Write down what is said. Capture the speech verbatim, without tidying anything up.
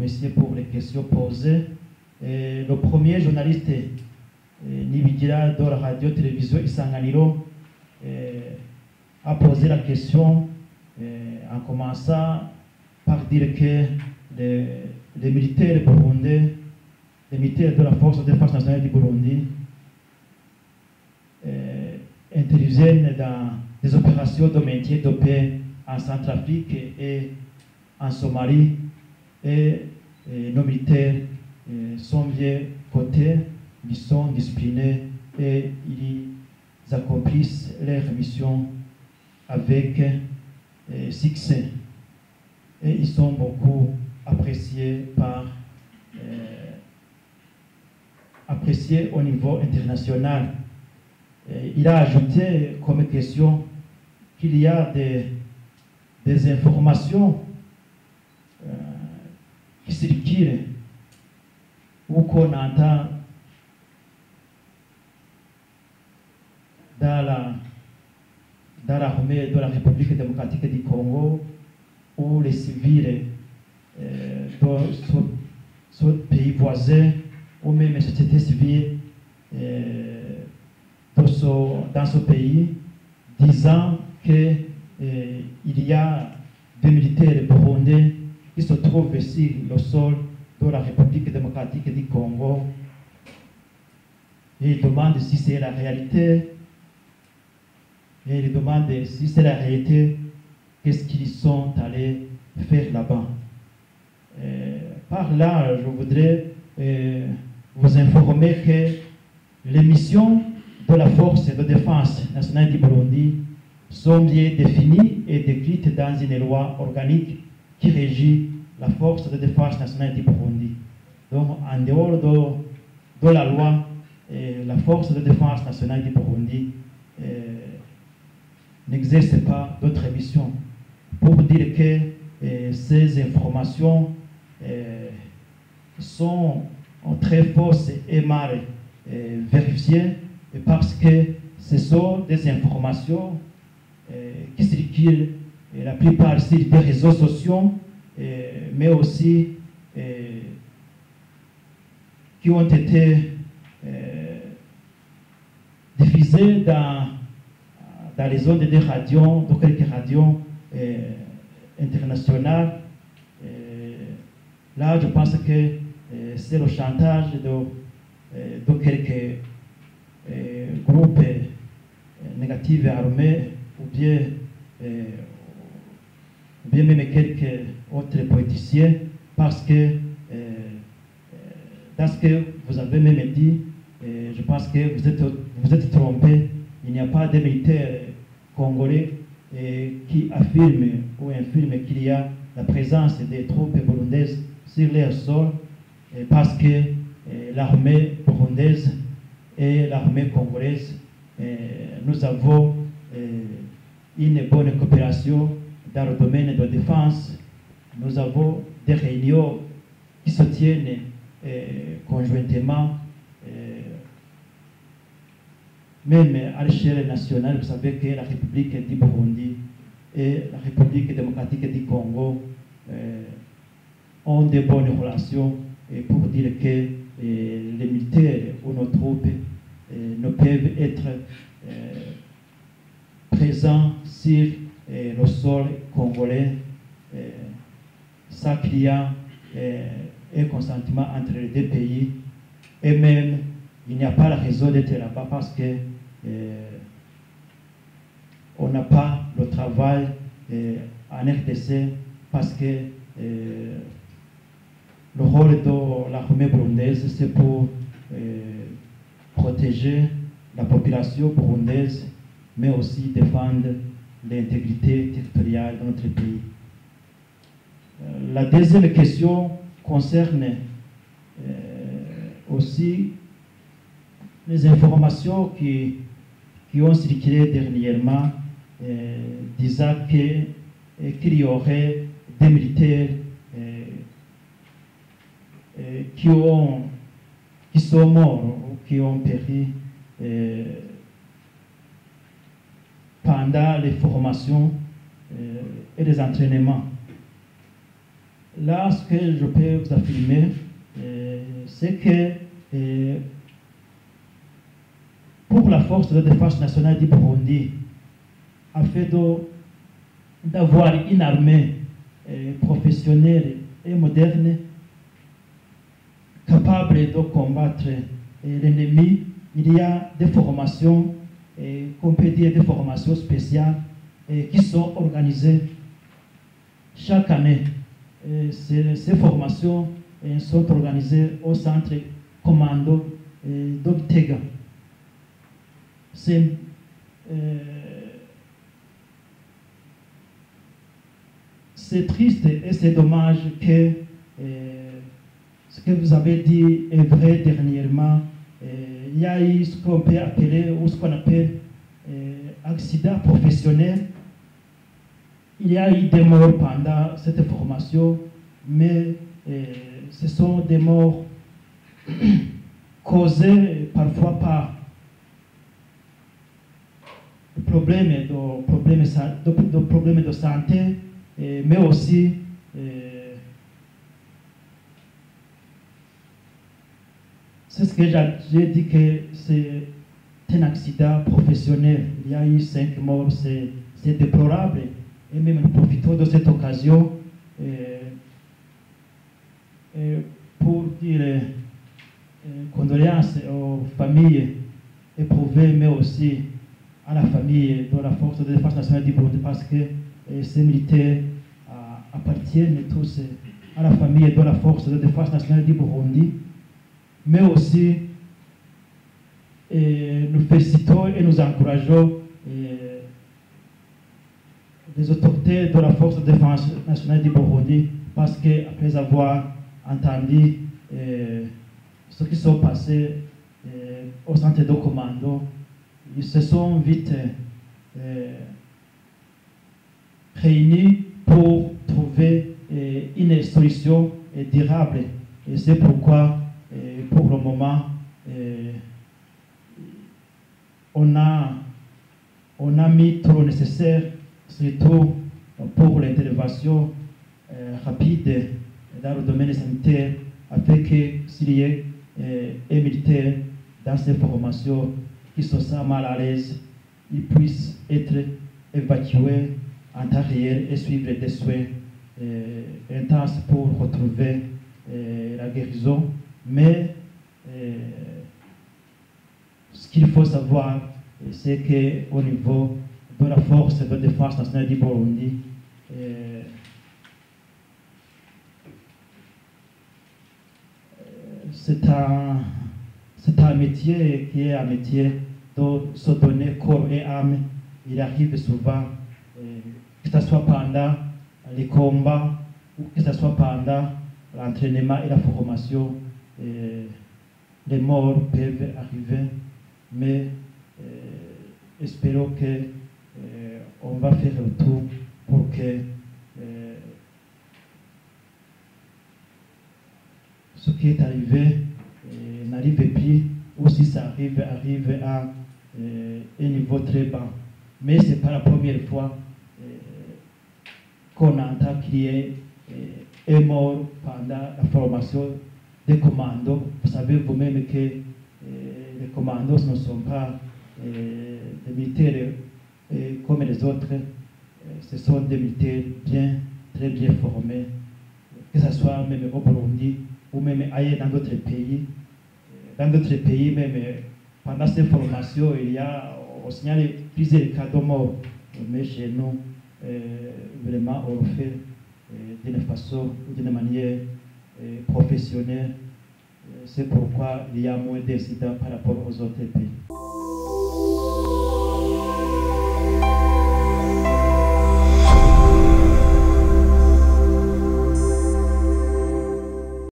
messieurs, pour les questions posées. Et le premier journaliste, Nibigira de la radio-télévision Isanganiro, a posé la question en commençant par dire que les, les militaires burundais, les militaires de la Force de défense nationale du Burundi, euh, interviennent dans des opérations de maintien de paix en Centrafrique et en Somalie, et, et nos militaires euh, sont bien cotés, ils sont disciplinés et ils accomplissent leur mission avec euh, succès. Et ils sont beaucoup appréciés par euh, appréciés au niveau international. Et il a ajouté comme question qu'il y a des, des informations euh, qui circulent ou qu'on entend dans la dans l'armée de la République démocratique du Congo, où les civils euh, de ce pays voisin, ou même la société civile euh, dans, ce, dans ce pays, disant qu'il euh, y a des militaires burundais qui se trouvent sur le sol de la République démocratique du Congo. Et ils demandent si c'est la réalité. Et ils demandent si c'est la réalité, qu'est-ce qu'ils sont allés faire là-bas. Par là, je voudrais euh, vous informer que les missions de la Force de défense nationale du Burundi sont bien définies et décrites dans une loi organique qui régit la Force de défense nationale du Burundi. Donc, en dehors de, de la loi, euh, la Force de défense nationale du Burundi euh, n'exerce pas d'autres missions. Pour dire que euh, ces informations euh, sont très fausses et mal euh, vérifiées, parce que ce sont des informations euh, qui circulent euh, la plupart sur des réseaux sociaux, euh, mais aussi euh, qui ont été euh, diffusées dans dans les ondes des radios, de quelques radios euh, internationales. Euh, là, je pense que euh, c'est le chantage de, euh, de quelques euh, groupes euh, négatifs armés, ou bien, euh, ou bien même quelques autres politiciens, parce que euh, dans ce que vous avez même dit, euh, je pense que vous êtes, vous êtes trompé. Il n'y a pas de militaires congolais eh, qui affirment ou infirment qu'il y a la présence des troupes burundaises sur leur sol, eh, parce que eh, l'armée burundaise et l'armée congolaise, eh, nous avons eh, une bonne coopération dans le domaine de la défense. Nous avons des réunions qui se tiennent eh, conjointement. Eh, Même à l'échelle nationale, vous savez que la République du Burundi et la République démocratique du Congo euh, ont de bonnes relations, et pour dire que euh, les militaires ou nos troupes euh, ne peuvent être euh, présents sur euh, le sol congolais euh, sans qu'il y ait euh, un consentement entre les deux pays, et même il n'y a pas la raison d'être là-bas parce que euh, on n'a pas le travail euh, en R D C, parce que euh, le rôle de l'armée burundaise, c'est pour euh, protéger la population burundaise, mais aussi défendre l'intégrité territoriale de notre pays. Euh, la deuxième question concerne euh, aussi les informations qui, qui ont circulé dernièrement, euh, disant que, qu'il y aurait des militaires euh, euh, qui, ont, qui sont morts ou qui ont péri euh, pendant les formations euh, et les entraînements. là, ce que je peux vous affirmer, euh, c'est que euh, pour la force de défense nationale du Burundi, afin d'avoir une armée euh, professionnelle et moderne, capable de combattre euh, l'ennemi, il y a des formations, euh, qu'on peut dire des formations spéciales, euh, qui sont organisées chaque année. Euh, ces, ces formations euh, sont organisées au centre commando euh, d'Ogtega. C'est euh, c'est triste et c'est dommage que euh, ce que vous avez dit est vrai dernièrement. Euh, il y a eu ce qu'on peut appeler, ou ce qu'on appelle euh, accident professionnel. Il y a eu des morts pendant cette formation, mais euh, ce sont des morts causées parfois par des problèmes de, problèmes de, de, problèmes de santé, et, mais aussi euh, c'est ce que j'ai dit que c'est un accident professionnel. Il y a eu cinq morts, c'est déplorable. Et même nous profitons de cette occasion euh, euh, pour dire euh, condoléances aux familles éprouvées, mais aussi à la famille de la force de défense nationale du Burundi, parce que euh, ces militaires euh, appartiennent tous à la famille de la force de défense nationale du Burundi, mais aussi euh, nous félicitons et nous encourageons euh, les autorités de la force de défense nationale du Burundi, parce qu'après avoir entendu euh, ce qui s'est passé euh, au centre de commando, ils se sont vite euh, réunis pour trouver euh, une solution euh, durable. Et c'est pourquoi, euh, pour le moment, euh, on, a, on a mis tout le nécessaire, surtout pour l'intervention euh, rapide dans le domaine sanitaire, afin que s'il y ait euh, un militaire dans ces formations qui se sent mal à l'aise, il puisse être évacué en temps réel et suivre des soins euh, intenses pour retrouver euh, la guérison. Mais euh, ce qu'il faut savoir, c'est qu'au niveau de la force de défense nationale du Burundi, euh, c'est un, c'est un métier qui est un métier de se donner corps et âme. Il arrive souvent, euh, que ce soit pendant les combats ou que ce soit pendant l'entraînement et la formation, euh, les morts peuvent arriver, mais euh, espérons que euh, on va faire le tout pour que euh, ce qui est arrivé euh, n'arrive plus, ou si ça arrive, arrive à euh, un niveau très bas. Mais ce n'est pas la première fois euh, qu'on entend qu'il y ait euh, un mort pendant la formation des commandos. Vous savez vous-même que euh, les commandos ne sont pas euh, des militaires euh, comme les autres. Euh, ce sont des militaires bien, très bien formés, que ce soit même au Burundi ou même ailleurs dans d'autres pays. Dans d'autres pays, même pendant ces formations, il y a au signal plusieurs cas de mort. Mais chez nous, euh, vraiment, on le fait euh, d'une façon ou d'une manière euh, professionnelle. C'est pourquoi il y a moins d'incidents par rapport aux autres pays.